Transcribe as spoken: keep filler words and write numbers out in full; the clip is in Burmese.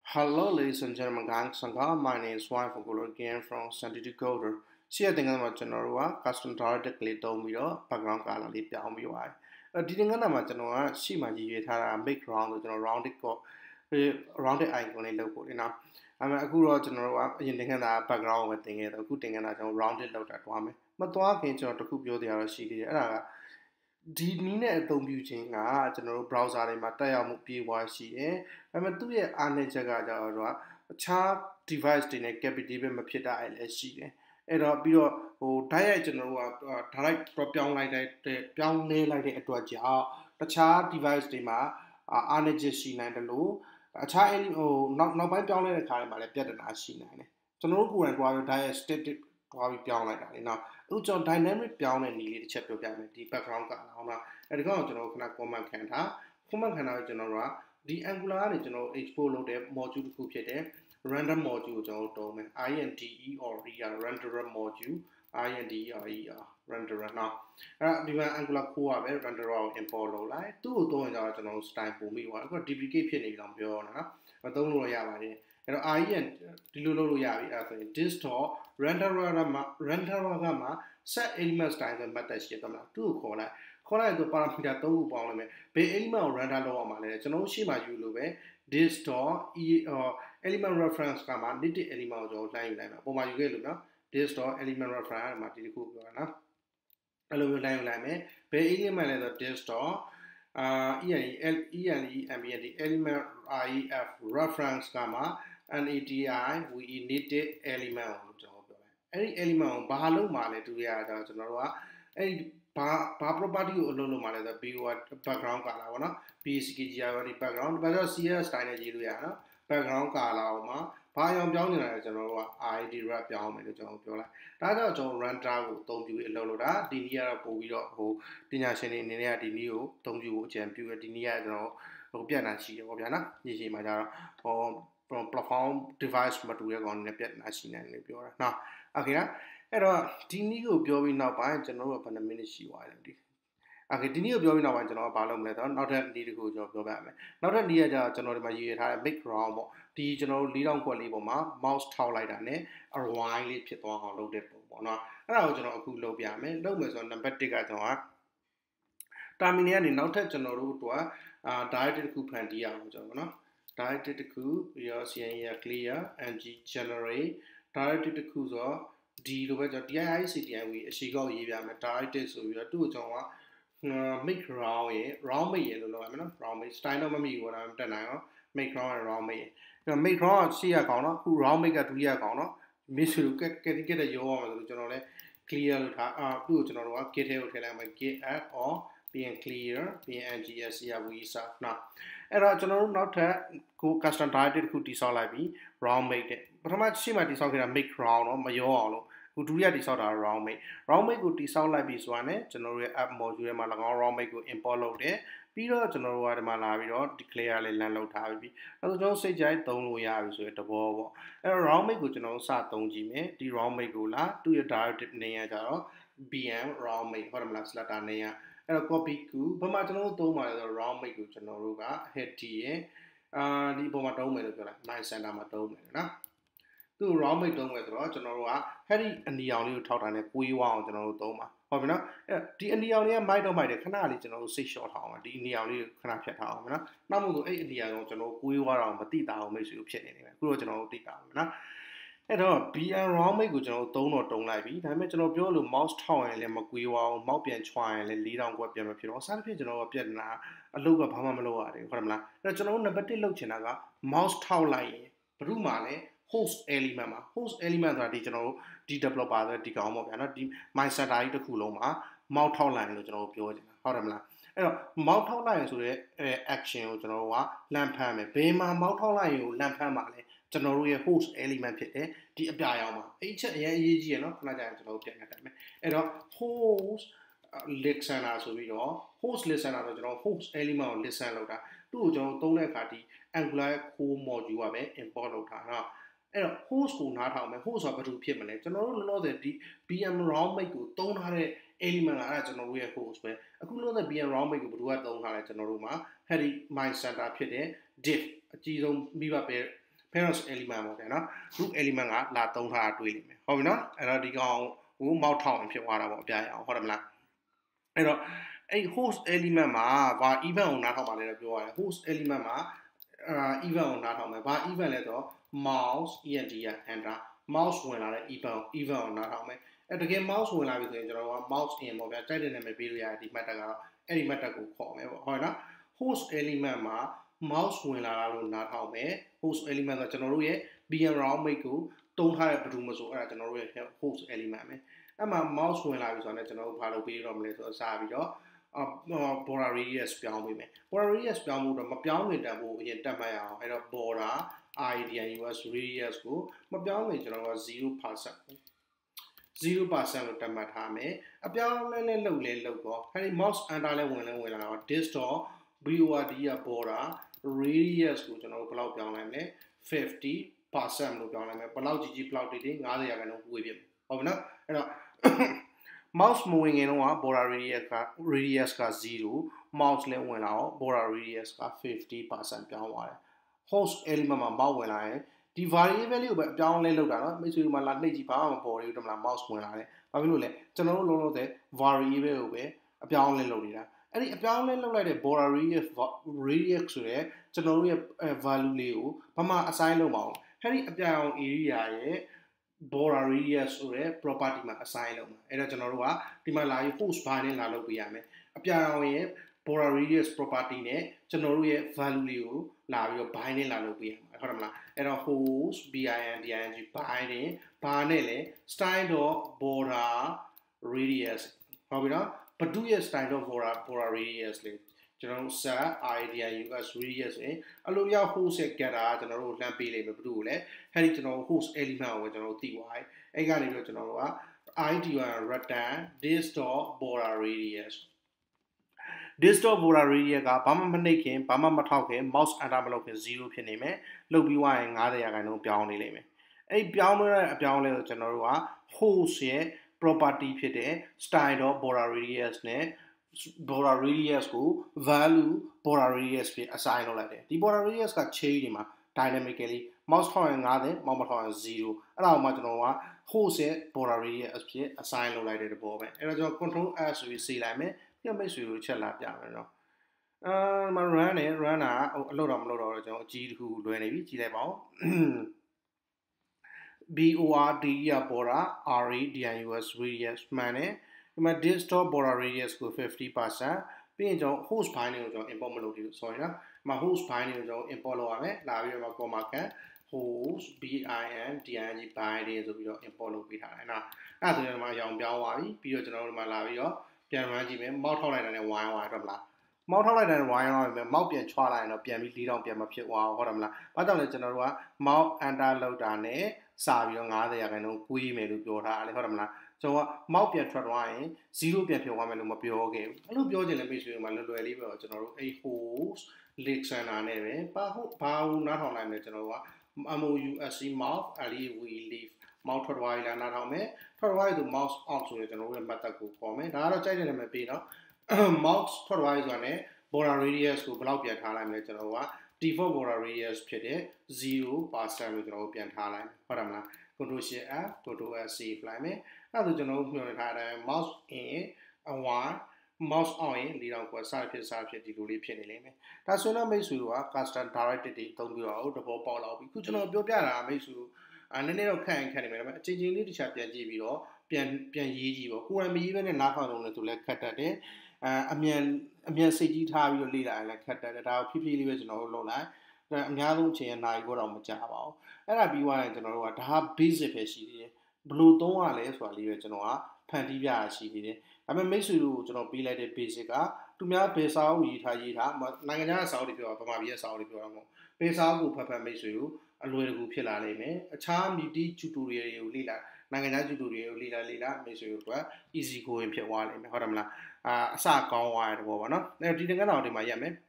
Hello, ladies and gentlemen, guys. My name is Wayne from again from Sandy Decoder. See, I think I'm a general custom directive background color. A didn't know general, see my G make round the rounded rounded icon in local enough. I'm a good general in the background with thing, a good thing and I don't rounded out at one. But to our case, to cook your the other city. ဒီနည်းနဲ့အသုံးပြုခြင်းကကျွန်တော်တို့ browser တွေမှာတက်ရောက်မှုပြေဝရှိတယ်။ဒါပေမဲ့သူ့ရဲ့အားနည်းချက်ကကြတော့အခြား device တွေနဲ့ compatible မဖြစ်တာလည်းရှိတယ်။အဲ့တော့ပြီးတော့ဟို direct ကျွန်တော်တို့က direct ပြောင်းလိုက်တဲ့ပြောင်းလဲလိုက်တဲ့အတွက်ကြောင့်တခြား device တွေမှာအားနည်းချက်ရှိနိုင်တယ်လို့အခြားဟိုနောက်နောက်ပိုင်းပြောင်းလဲတဲ့ခါတွေမှာလည်းပြဿနာရှိနိုင်တယ်။ကျွန်တော်တို့ကိုယ်တိုင်တွားပြီး direct static တွားပြီးပြောင်းလိုက်တာလေနော်။အခုကျွန်တော် dynamic ပြောင်းတဲ့နည်းလေးတစ်ချက်ပြောပြမယ်ဒီ background ကအောင်လားအဲ့ဒီကောင်ကျွန်တော်ခဏ comment ခံထား comment ခံထားပြီးကျွန်တော်တို့ကဒီ Angular ကနေကျွန်တော် export လုပ်တဲ့ module တစ်ခုဖြစ်တဲ့ render module ကိုကျွန်တော်တို့တုံးမယ် INDER renderer module INDER renderer နော်အဲ့ဒီမှာ Angular core ကပဲ renderer ကို import လုပ်လိုက်သူ့ကိုတုံးရင်ကျတော့ကျွန်တော်တို့ style ပုံပြီးသွားအခု duplicate ဖြစ်နေပြီတော့ပြောနော်မသုံးလို့ရပါတယ်အဲ့တော့ I N ဒီလိုလုပ်လို့ရပြီအဲ့ဒါဆိုရင် this.renderer မှာ renderer ကမှာ set element style ဆိုမှတ်သက်ရှိတယ်မလားသူ့ကိုခေါ်လိုက်ခေါ်လိုက်တော့ parameter သုံးခုပေါင်းလိုက်မယ်ဘယ် element ကို render လုပ်အောင်မလဲကျွန်တော်ရှေ့မှာယူလို့ပဲ this.element reference ကမှာ native element ကိုကျွန်တော်လှမ်းယူလိုက်မယ်ပုံမှန်ယူခဲ့လို့နော် this.element reference မှာဒီတစ်ခုပြောတာနော်အဲ့လိုမျိုးလှမ်းယူလိုက်မယ်ဘယ် element လဲဆို this. uh env element ref reference ကမှာnati we native element ကိုကျွန်တော်ပြောလိုက်အဲ့ဒီ element ကိုဘာလုပ်မှာလဲတူရတာကျွန်တော်တို့ကအဲ့ဒီဘာဘာ property ကိုအလုပ်လုပ်မှာလဲဆိုတော့ background color ပေါ့နော် bskgr background ဒါကြောင့် cs style နဲ့ရေးလို့ရနော် background color ကိုမှာဘာအောင်ပြောင်းနေတာလဲကျွန်တော်တို့က id wrap ပြောင်းမယ်လို့ကျွန်တော်ပြောလိုက်ဒါကြောင့်ကျွန်တော် render ကိုအသုံးပြုပြီးအလုပ်လုပ်တာဒီနည်းကတော့ပို့ပြီးတော့ဟိုပညာရှင်တွေအနေနဲ့ကဒီနည်းကိုအသုံးပြုဖို့အကြံပြုတယ်ဒီနည်းကကျွန်တော်ဟိုပြတ်နာရှိတယ်ပေါ့ဗျာနော်ညရှိမှာကျတော့ဟို platform device မတူတဲ့ကောင်တွေနဲ့ပြတ်နာရှိနေတယ်လို့ပြောတာနော်โอเคနော်အဲ့တော့ဒီနည်းကိုပြောပြီးနောက်ပိုင်းကျွန်တော်တို့ကဘယ်နှမိနစ်ရှိသွားလဲဒီโอเคဒီနည်းကိုပြောပြီးနောက်ပိုင်းကျွန်တော်ကဘာလုပ်မလဲဆိုတော့နောက်ထပ်နည်းတစ်ခုကျွန်တော်ပြောပြမယ်နောက်ထပ်နည်းကကျတော့ကျွန်တော်ဒီမှာရေးရထားတဲ့ make round ပေါ့ဒီကျွန်တော်တို့၄တောင်ခွက်လေးပေါ်မှာ mouse ထောက်လိုက်တာနဲ့ align လေးဖြစ်သွားအောင်လုပ်တဲ့ပုံပေါ့နော်အဲ့ဒါကိုကျွန်တော်အခုလုပ်ပြမယ်လုပ်မယ်ဆိုတော့ number တစ်ကကျွန်တော်က terminal ကနေနောက်ထပ်ကျွန်တော်တို့ကအာ directive တစ်ခုဖန်တီးရအောင်ကျွန်တော်နော် directive တစ်ခုပြီးတော့ cn clear ng generate directive တစ်ခုဆိုတော့ဒီလိုပဲကျွန်တော် diictime အရှိကောက်ရေးပြမယ် directive ဆိုပြီးတော့သူ့ကိုကျွန်တော်က make round ရေ round make ရေလို့လုပ်ရမယ်နော် round make style တော့မမိဘူးဒါမှမတက်နိုင်အောင် make round နဲ့ round make ရေ make round ကရှေ့ရကောင်နော်အခု round make ကဒုတိယကောင်နော် miss လို့ကက်ကက်ကက်တဲ့ရောအောင်ဆိုကျွန်တော်လည်း clear လို့ထားအာသူ့ကိုကျွန်တော်တို့က git ထဲကိုထည့်လိုက်မယ် git add or ပြီးရင် clear ပြီးရင် ngser we serve နော်အဲ့တော့ကျွန်တော်တို့နောက်ထပ်ကို custom directive တစ်ခုတိစောက်လိုက်ပြီး round make တဲ့ပထမရှေ့မှာတိစောက်ခဲ့တာ make round တော့မရောအောင်လို့ခုဒုတိယတိစောက်တာ round make round make ကိုတိစောက်လိုက်ပြီးဆိုတာနဲ့ကျွန်တော်တို့ရဲ့ app module ထဲမှာ၎င်း round make ကို import လုပ်တယ်ပြီးတော့ကျွန်တော်တို့ကဒီမှာလာပြီးတော့ declare လေး run လုပ်ထားပြီးအဲ့တော့ကျွန်တော်စိတ်ကြိုက်သုံးလို့ရပြီဆိုရင်တဘောပေါ့အဲ့တော့ round make ကိုကျွန်တော်တို့စသုံးကြည့်မယ်ဒီ round make ကိုလာသူ့ရဲ့ directive name ကကြတော့ bm round make ဟုတ်တယ်မလား slater name ကအဲ့တော့ copy ကူဘာမှကျွန်တော်တို့သုံးပါတယ်ဆိုတော့ round make ကိုကျွန်တော်တို့က head ရဲ့အာဒီပုံမှာတုံးမယ်လို့ပြောလိုက် my center မှာတုံးမယ်နော်သူ့ round make တုံးမယ်ဆိုတော့ကျွန်တော်တို့ကအဲ့ဒီအနီအောင်လေးကိုထောက်တာနဲ့ကိုးရွားအောင်ကျွန်တော်တို့သုံးပါဟုတ်ပြီနော်အဲ့ဒီအနီအောင်လေးက mic တော့ mic တယ်ခဏလေးကျွန်တော်တို့ size short ထားအောင်ဒီအနီအောင်လေးကိုခဏဖြတ်ထားအောင်နော်နောက်မို့ဆိုအဲ့အနီအောင်ကိုကျွန်တော်ကိုးရွားအောင်မတိတာအောင်မိတ်ဆွေဖြစ်နေနေမယ်အခုတော့ကျွန်တော်တို့တိတာအောင်နော်အဲ့တော့ bm round make ကိုကျွန်တော်တို့သုံးတော့တုံးလိုက်ပြီဒါပေမဲ့ကျွန်တော်ပြောလို့ mouse ထောက်ရင်လည်းမကွေးအောင် mouse ပြန်ချွာရင်လည်း၄တောင်ကွက်ပြန်မဖြစ်တော့စားတစ်ဖြစ်ကျွန်တော်ကပြက်နာအလုပ်ကဘာမှမလုပ်ရတယ်ဟုတ်တယ်မလားအဲ့တော့ကျွန်တော်တို့ number တစ်လုပ်ချင်တာက mouse ထောက်လိုက်ရင်ဘယ်သူမှလည်း host element မှာ host element ဆိုတာဒီကျွန်တော်တို့ဒီ developer ဆိုဒီကောင်ပေါ့ဗျာနော်ဒီ my center ကြီးတစ်ခုလုံးမှာ mouse ထောက်လိုက်ရင်လို့ကျွန်တော်တို့ပြောချင်တာဟုတ်တယ်မလားအဲ့တော့ mouse ထောက်လိုက်ရင်ဆိုတဲ့ action ကိုကျွန်တော်တို့ကလမ်းဖမ်းမယ်ဘယ်မှာ mouse ထောက်လိုက်ရင်ကိုလမ်းဖမ်းပါလဲကျွန်တော်တို့ရဲ့ host element ဖြစ်တယ်ဒီအပြာရောင်မှာအဲ့ချက်အရင်အရေးကြီးရနော်ခဏကြာရင်ကျွန်တော်တို့ပြန်ရတိုင်းမယ်အဲ့တော့ host listener ဆိုပြီးတော့ host listener တော့ကျွန်တော် host element ကို listen လုပ်တာသူ့ကိုကျွန်တော်သုံးတဲ့အခါဒီ Angular core module ကပဲ import လုပ်တာနော်အဲ့တော့ host ကိုနားထောင်မယ် host ဆိုတာဘာလို့ဖြစ်မလဲကျွန်တော်တို့လောလောဆယ်ဒီ bm round make ကိုသုံးထားတဲ့ element ကအဲ့ဒါကျွန်တော်တို့ရဲ့ host ပဲအခုလောလောဆယ် bm round make ကိုဘယ်သူကသုံးထားလဲကျွန်တော်တို့မှာ heady my center ဖြစ်တဲ့ div အကြီးဆုံးမိဘပဲ parents element ပေါ့ဗျာနော် root element ကလာသုံးထားတာတွေ့လိမ့်မယ်ဟုတ်ပြီနော်အဲ့တော့ဒီကောင်ကို mouse ထောက်အောင်ဖြစ်သွားတာပေါ့အပြရအောင်ဟုတ်တယ်မလားအဲ့တော့အဲ့ host element မှာဘာ event ကိုနားထောင်ပါလဲတော့ပြောရတယ် host element မှာအာ event ကိုနားထောင်မယ်ဘာ event လဲဆိုတော့ mouse ent က enter mouse ဝင်လာတဲ့ event event ကိုနားထောင်မယ်အဲ့တကယ် mouse ဝင်လာပြီဆိုရင်ကျွန်တော်က mouse in ပေါ့ဗျာတိုက်တဲ့နာမည်ပေးလို့ရတယ်ဒီ method ကတော့အဲ့ဒီ method ကိုခေါ်မယ်ပေါ့ဟုတ်နော် host element မှာ mouse ဝင်လာတာလို့နားထောင်မယ် host element ဆိုကျွန်တော်တို့ရဲ့ bm round make ကိုတုံးထားတဲ့ဘယ်သူမဆိုအဲ့ဒါကျွန်တော်တို့ရဲ့ host element ပဲအဲ့မှာ mouse ဝင်လာပြီဆိုတော့ကျွန်တော်တို့ဘာလုပ်ပေးတော့မလဲဆိုတော့စပြီးတော့ border radius ပြောင်းပေးမယ် border radius ပြောင်းဖို့တော့မပြောင်းဝင်တက်ဖို့အရင်တက်မှတ်ရအောင်အဲ့တော့ border idus radius ကိုမပြောင်းဝင်ကျွန်တော်က zero percent zero percent လို့တက်မှတ်ထားမယ်အပြောင်းလဲလဲလုပ်လဲလုပ်တော့အဲ့ဒီ mouse enter လဲဝင်လဲဝင်လာတော့ this dot border က border radius ကိုကျွန်တော်တို့ဘယ်လောက်ပြောင်းလိုက်မလဲ fifty percent လို့ပြောင်းလိုက်မယ်ဘယ်လောက်ကြီးကြီးဘယ်လောက်တိတိfifty percent ရာခိုင်နှုန်းဝေးပြမယ်ဟုတ်ပြီနော်အဲ့တော့ mouse မဝင်ခင်တော့ border radius က radius ကzero mouse လဲဝင်လာတော့ border radius ကfifty percent ပြောင်းသွားတယ် host element မှာ mouse ဝင်လာရင်ဒီ variable လေးကိုပဲအပြောင်းလဲလုပ်တာနော်မိတ်ဆွေတို့မှလာနှိပ်ကြည့်ပါမပေါ်ဘူးတမလား mouse ဝင်လာတယ်ဘာဖြစ်လို့လဲကျွန်တော်တို့လုံးလုံးတဲ့ variable ကိုပဲအပြောင်းလဲလုပ်နေတာအဲ့ဒီအပြောင်းလဲလုပ်လိုက်တဲ့ border radius radius ဆိုတဲ့ကျွန်တော်တို့ရဲ့ value လေးကိုဘာမှ assign လုပ်မအောင်အဲ့ဒီအပြောင်း area ရဲ့ border radius ဆိုတဲ့ property မှာ assign လုပ်မှာအဲ့တော့ကျွန်တော်တို့ကဒီမှာလာပြီး host bar နဲ့လာလုပ်ပေးရမယ်အပြောင်းရဲ့ border radius property နဲ့ကျွန်တော်တို့ရဲ့ value လေးကိုလာပြီးတော့ bind နဲ့လာလုပ်ပေးရမှာဟုတ်တယ်မလားအဲ့တော့ host bin ding bind နဲ့ဘာနဲ့လဲ style.border radius ဟုတ်ပြီနော်ဘဒုရဲ့ style.border border radius လေးကျွန်တော်တို့ set idus radius ဆိုရင်အလိုရောက် host ရဲ့ getter ကကျွန်တော်တို့လှမ်းပေးလိမ့်မယ်ဘဒုကိုလည်းအဲ့ဒီကျွန်တော် host element ကိုပဲကျွန်တော်တို့သိသွားတယ်အဲ့ကနေပြီးတော့ကျွန်တော်တို့က id return this.border radius this.border radius ကဘာမှမနှိပ်ခင်ဘာမှမထောက်ခင် mouse enter မလုပ်ခင်zeroဖြစ်နေမယ်လုပ်ပြီးသွားရင်fiftyရာခိုင်နှုန်းပြောင်းနေလိမ့်မယ်အဲ့ပြောင်းလို့ရတဲ့အပြောင်းလဲဆိုကျွန်တော်တို့က host ရဲ့ property ဖြစ်တဲ့ style.border radius နဲ့ border radius ကို value border radius ဖြစ် assign လုပ်လိုက်တယ်ဒီ border radius က change တွေမှာ dynamically mouse ထောက်ရင်fifty မောက်မထောက်ရင်zeroအဲ့ဒါကိုမှကျွန်တော်က host ရဲ့ border radius ဖြစ် assign လုပ်လိုက်တဲ့သဘောပဲအဲ့တော့ကျွန်တော် control s ဆိုပြီးစေလိုက်မယ်ပြမိတ်ဆွေကိုချက်လာပြမယ်နော်အာမ run နဲ့ run တာအလုပ်တော့မလုပ်တော့တော့ကျွန်တော်အကြီးတစ်ခုလွယ်နေပြီကြည့်လိုက်ပါဦး border က border radius radius မှန်တယ်ဒီမှာ this.border radius ကိုfifty percent ပြီးရင်ကျွန်တော် host bind ကိုကျွန်တော် import မလုပ်သေးဘူး sorry နော်ဒီမှာ host bind ကိုကျွန်တော် import လုပ်ရမယ်လာပြီးတော့ comma can host bin ding bind ဆိုပြီးတော့ import လုပ်ပေးထားတယ်နော်အဲ့ဒါဆိုရင်ဒီမှာအရောင်ပြောင်းသွားပြီပြီးတော့ကျွန်တော်တို့ဒီမှာလာပြီးတော့ပြန် run ကြည့်မယ်မောက်ထောက်လိုက်တာနဲ့ wine သွားတယ်ဟုတ်မလားမောက်ထောက်လိုက်တာနဲ့ wine သွားပြီမောက်ပြန်ချွာလိုက်ရင်တော့ပြန်ပြီးfour thousandပြန်မဖြစ်သွားဘူးဟုတ်တယ်မလားဘာကြောင့်လဲကျွန်တော်တို့က mouse enter လောက်တာနဲ့စာပြီးတော့fiftyရာခိုင်နှုန်းကွေးမယ်လို့ပြောထားတယ်ဟုတ်တယ်မလားကျွန်တော်က mouse ပြန်ထွက်သွားရင်zeroပြန်ဖြစ်သွားမယ်လို့မပြောခဲ့ဘူးအဲ့လိုပြောချင်တဲ့မိတ်ဆွေတွေမှာလွယ်လွယ်လေးပဲကျွန်တော်တို့အဲ့ host listener နဲ့ပဲဘာဟုတ်ဘာလို့နားထောင်လိုက်မယ်ကျွန်တော်တို့က mouse mouse leave we leave mouse ထွက်သွားပြီလားနားထောင်မယ်ထွက်သွားပြီဆို mouse out ဆိုရင်ကျွန်တော်တို့ရဲ့ method ကိုခေါ်မယ်ဒါကတော့ကြိုက်တဲ့နာမည်ပေးနော် mouse ထွက်သွားပြီဆိုတာနဲ့ border radius ကိုဘယ်လောက်ပြန်ထားလိုက်မလဲကျွန်တော်တို့က default border radius ဖြစ်တဲ့zero percent လို့ကျွန်တော်တို့ပြန်ထားလိုက်ဟုတ်တယ်မလား control shift f control s save လိုက်မယ်အဲ့ဒါဆိုကျွန်တော်တို့ညွှန်ထားတဲ့ mouse in one mouse out ရင်four thousandကွာစဖြစ်စဖြစ်ဒီလိုလေးဖြစ်နေလိမ့်မယ်ဒါဆိုတော့မိတ်ဆွေတို့က custom directive တွေအသုံးပြုတော့တဘောပေါက်လာပြီခုကျွန်တော်ပြောပြတာမိတ်ဆွေတို့အဲ့နည်းနည်းတော့ခက်ရင်ခက်နေမယ်ဒါပေမဲ့အချိန်ချင်းလေးတစ်ခြားပြန်ကြည့်ပြီးတော့ပြန်ပြန်ရေးကြည့်ပေါ့ကိုယ်တိုင်မရေးဘဲနဲ့နားထောင်လို့လည်းသူလည်းခက်တတ်တယ်အဲအမြန်အမြန်စိတ်ကြီးထားပြီးတော့လေ့လာရင်လည်းခက်တတ်တယ်ဒါကိုဖြည်းဖြည်းလေးပဲကျွန်တော်တို့လုပ်လိုက်အများဆုံးအချိန်ရနိုင်ကိုတော့မကြပါဘူးအဲ့ဒါပြီးသွားရင်ကျွန်တော်တို့ကဒါ basic ပဲရှိသေးတယ်ဘယ်လိုသုံးရလဲဆိုတာလေးပဲကျွန်တော်ကဖန်တီးပြရရှိသေးတယ်ဒါပေမဲ့မိတ်ဆွေတို့ကိုကျွန်တော်ပေးလိုက်တဲ့ basic ကသူများဘယ်စာအုပ်ရေးထားရေးထားနိုင်ငံခြားစာအုပ်တွေပြောတာဗမာပြည်ရဲ့စာအုပ်တွေပြောတာမဟုတ်ဘယ်စာအုပ်ကိုဖတ်ဖတ်မိတ်ဆွေတို့အလွယ်တကူဖြစ်လာနိုင်မယ်အခြား multi tutorial တွေကိုလေ့လာနိုင်ငံခြား tutorial ကိုလေ့လာလေ့လာမိတ်ဆွေတို့က easy going ဖြစ်သွားနိုင်မယ်ဟုတ်တယ်မလားအာအစကောင်းသွားတဲ့ဘောပေါ့နော်အဲ့တော့ဒီတင်ကန်းတော်ဒီမှာရက်မယ်